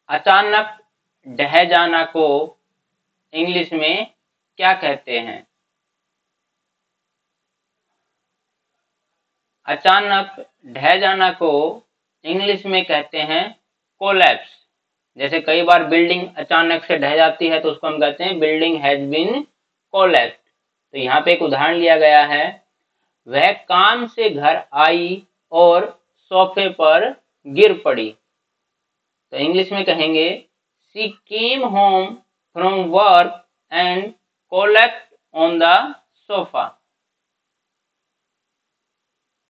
अचानक ढह जाना को इंग्लिश में क्या कहते हैं? अचानक ढह जाना को इंग्लिश में कहते हैं कोलैप्स। जैसे कई बार बिल्डिंग अचानक से ढह जाती है तो उसको हम कहते हैं बिल्डिंग हैज बीन कोलैप्स्ड। तो यहाँ पे एक उदाहरण लिया गया है, वह काम से घर आई और सोफे पर गिर पड़ी। तो इंग्लिश में कहेंगे she came home from work and collapsed on the sofa.